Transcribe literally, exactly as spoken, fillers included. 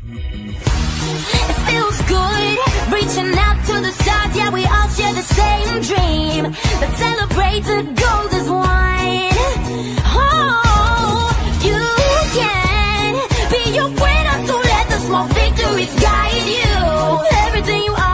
It feels good, reaching out to the stars. Yeah, we all share the same dream. Let's celebrate the gold is won. Oh, you can be your winner, so let the small victories guide you. Everything you are